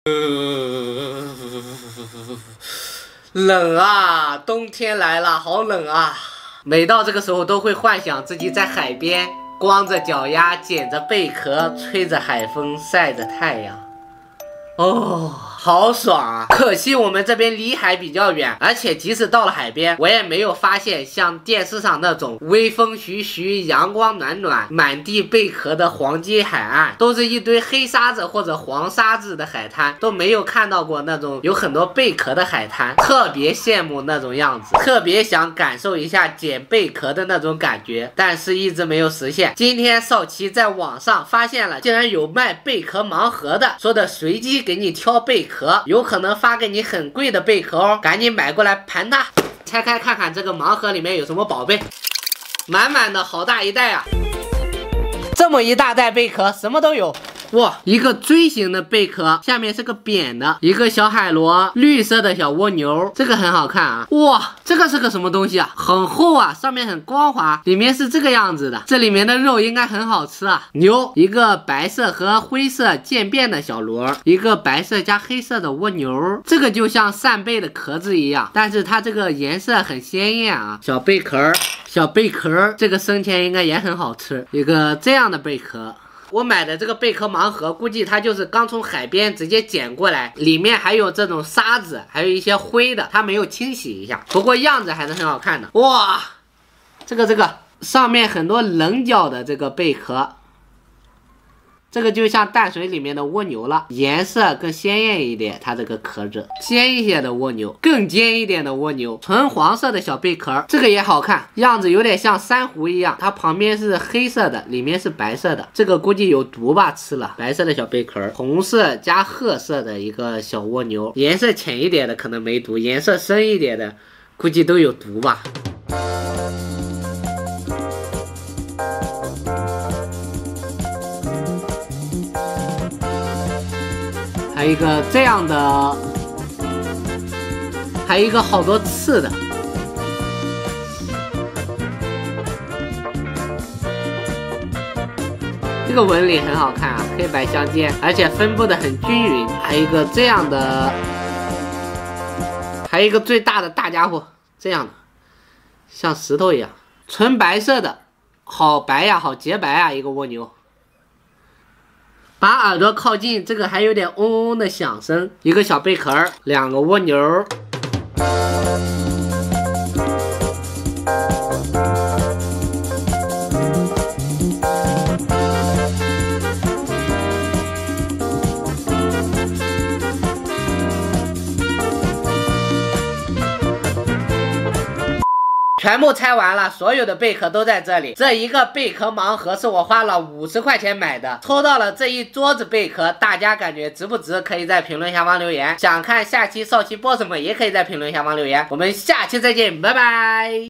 冷啊，冬天来了，好冷啊！每到这个时候都会幻想自己在海边，光着脚丫，捡着贝壳，吹着海风，晒着太阳。哦，好爽啊！可惜我们这边离海比较远，而且即使到了海边，我也没有发现像电视上那种微风徐徐、阳光暖暖、满地贝壳的黄金海岸，都是一堆黑沙子或者黄沙子的海滩，都没有看到过那种有很多贝壳的海滩，特别羡慕那种样子，特别想感受一下捡贝壳的那种感觉，但是一直没有实现。今天少奇在网上发现了，竟然有卖贝壳盲盒的，说的随机给你挑贝壳，有可能发给你很贵的贝壳哦，赶紧买过来盘它。拆开看看这个盲盒里面有什么宝贝，满满的好大一袋啊！这么一大袋贝壳，什么都有。哇，一个锥形的贝壳，下面是个扁的，一个小海螺，绿色的小蜗牛，这个很好看啊。哇，这个是个什么东西啊？很厚啊，上面很光滑，里面是这个样子的，这里面的肉应该很好吃啊。牛，一个白色和灰色渐变的小螺，一个白色加黑色的蜗牛，这个就像扇贝的壳子一样，但是它这个颜色很鲜艳啊。小贝壳，小贝壳，这个生前应该也很好吃。一个这样的贝壳。我买的这个贝壳盲盒，估计它就是刚从海边直接捡过来，里面还有这种沙子，还有一些灰的，它没有清洗一下，不过样子还是很好看的。哇，这个上面很多棱角的这个贝壳，这个就像淡水里面的蜗牛了，颜色更鲜艳一点，它这个壳子尖一些的蜗牛，更尖一点的蜗牛，纯黄色的小贝壳，这个也好看，样子有点像珊瑚一样，它旁边是黑色的，里面是白色的，这个估计有毒吧，吃了。白色的小贝壳，红色加褐色的一个小蜗牛，颜色浅一点的可能没毒，颜色深一点的估计都有毒吧。还有一个这样的，还有一个好多刺的。这个纹理很好看啊，黑白相间，而且分布的很均匀。还有一个这样的，还有一个最大的大家伙，这样的，像石头一样，纯白色的，好白呀，好洁白啊，一个蜗牛。把耳朵靠近，这个还有点嗡嗡的响声。一个小贝壳，两个蜗牛。全部拆完了，所有的贝壳都在这里。这一个贝壳盲盒是我花了50块钱买的，抽到了这一桌子贝壳，大家感觉值不值？可以在评论下方留言。想看下期少奇播什么，也可以在评论下方留言。我们下期再见，拜拜。